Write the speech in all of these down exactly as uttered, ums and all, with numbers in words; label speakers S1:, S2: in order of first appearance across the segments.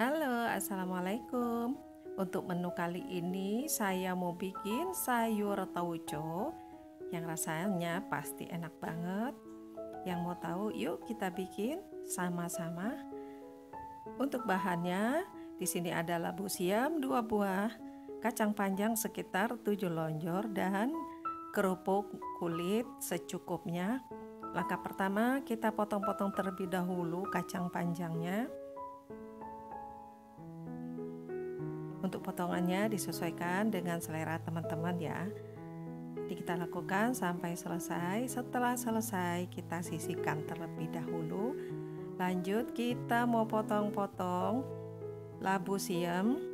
S1: Halo, assalamualaikum. Untuk menu kali ini saya mau bikin sayur tauco yang rasanya pasti enak banget. Yang mau tahu, yuk kita bikin sama-sama. Untuk bahannya, di sini ada labu siam dua buah, kacang panjang sekitar tujuh lonjor dan kerupuk kulit secukupnya. Langkah pertama, kita potong-potong terlebih dahulu kacang panjangnya. Untuk potongannya disesuaikan dengan selera teman-teman ya. Jadi kita lakukan sampai selesai. Setelah selesai kita sisihkan terlebih dahulu. Lanjut kita mau potong-potong labu siam.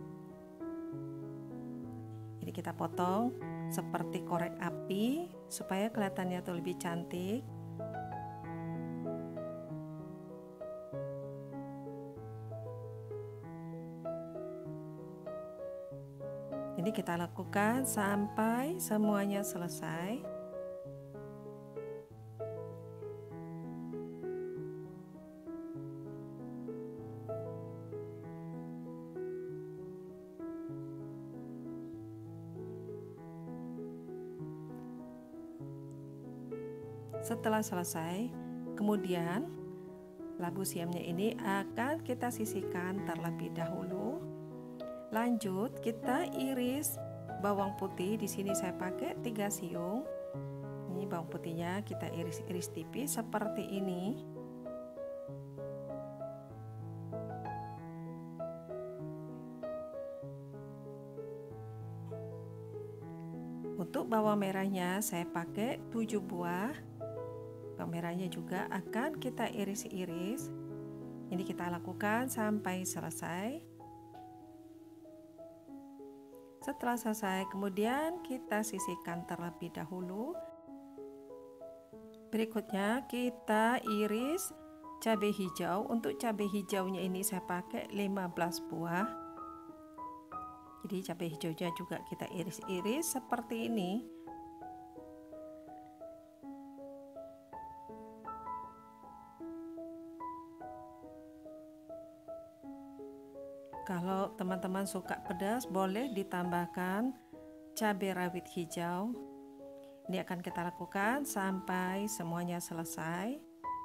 S1: Jadi kita potong seperti korek api supaya kelihatannya tuh lebih cantik. Ini kita lakukan sampai semuanya selesai. Setelah selesai, kemudian labu siamnya ini akan kita sisihkan terlebih dahulu. Lanjut kita iris bawang putih. Di sini saya pakai tiga siung. Ini bawang putihnya kita iris-iris tipis seperti ini. Untuk bawang merahnya saya pakai tujuh buah. Bawang merahnya juga akan kita iris-iris. Ini kita lakukan sampai selesai. Setelah selesai, kemudian kita sisihkan terlebih dahulu. Berikutnya kita iris cabai hijau. Untuk cabai hijaunya ini saya pakai lima belas buah. Jadi cabai hijaunya juga kita iris-iris seperti ini. Kalau teman-teman suka pedas, boleh ditambahkan cabai rawit hijau. Ini akan kita lakukan sampai semuanya selesai.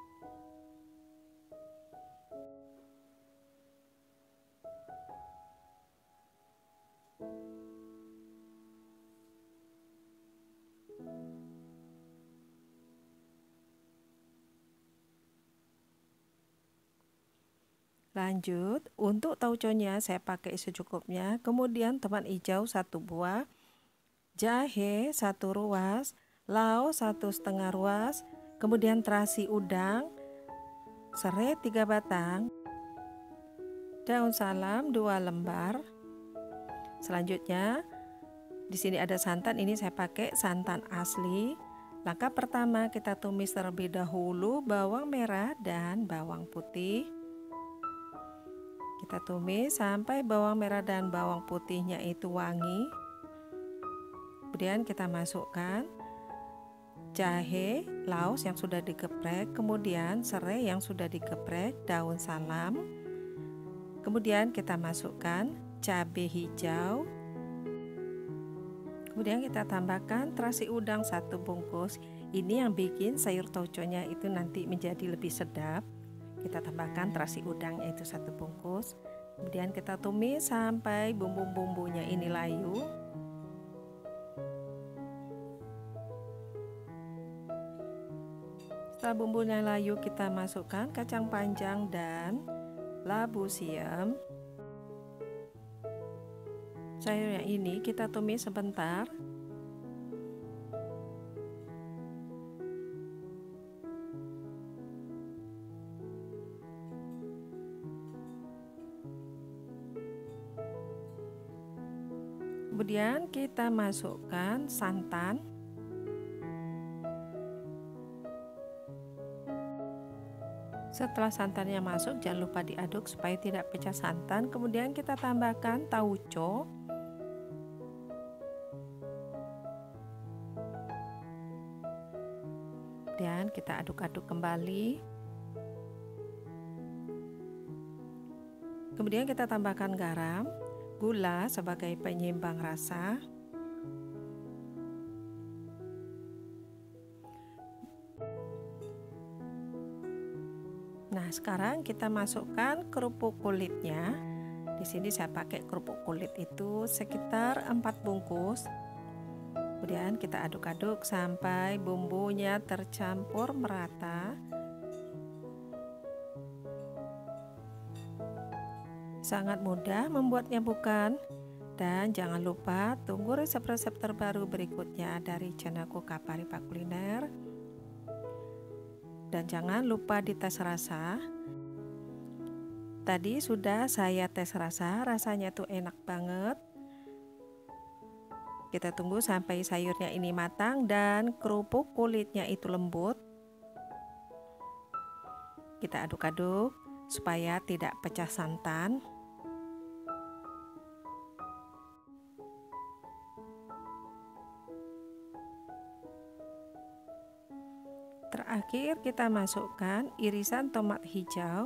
S1: Lanjut, untuk tauconya saya pakai secukupnya. Kemudian teman hijau satu buah, jahe satu ruas, laos satu setengah ruas, kemudian terasi udang, serai tiga batang, daun salam dua lembar. Selanjutnya di sini ada santan. Ini saya pakai santan asli. Langkah pertama kita tumis terlebih dahulu bawang merah dan bawang putih. Kita tumis sampai bawang merah dan bawang putihnya itu wangi. Kemudian kita masukkan jahe, laos yang sudah digeprek, kemudian serai yang sudah digeprek, daun salam. Kemudian kita masukkan cabai hijau. Kemudian kita tambahkan terasi udang satu bungkus. Ini yang bikin sayur tauconya itu nanti menjadi lebih sedap. Kita tambahkan terasi udang yaitu satu bungkus. Kemudian kita tumis sampai bumbu-bumbunya ini layu. Setelah bumbunya layu, kita masukkan kacang panjang dan labu siam. Sayur yang ini kita tumis sebentar. Kemudian kita masukkan santan. Setelah santannya masuk, jangan lupa diaduk supaya tidak pecah santan. Kemudian kita tambahkan tauco. Dan kita aduk-aduk kembali. Kemudian kita tambahkan garam, gula sebagai penyeimbang rasa. Nah, sekarang kita masukkan kerupuk kulitnya. Di sini saya pakai kerupuk kulit itu sekitar empat bungkus. Kemudian kita aduk-aduk sampai bumbunya tercampur merata. Sangat mudah membuatnya bukan? Dan jangan lupa tunggu resep-resep terbaru berikutnya dari channelku Kaparipa Kuliner. Dan jangan lupa dites rasa. Tadi sudah saya tes rasa, rasanya tuh enak banget. Kita tunggu sampai sayurnya ini matang dan kerupuk kulitnya itu lembut. Kita aduk-aduk supaya tidak pecah santan. Terakhir kita masukkan irisan tomat hijau.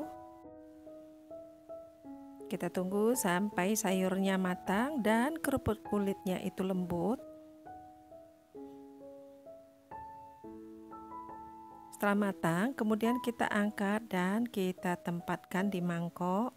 S1: Kita tunggu sampai sayurnya matang dan kerupuk kulitnya itu lembut. Setelah matang, kemudian kita angkat dan kita tempatkan di mangkok.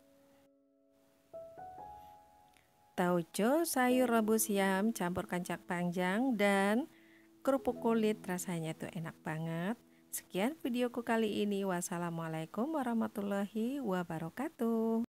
S1: Tauco sayur rebus yam campur kacang panjang dan kerupuk kulit rasanya tuh enak banget. Sekian videoku kali ini. Wassalamualaikum warahmatullahi wabarakatuh.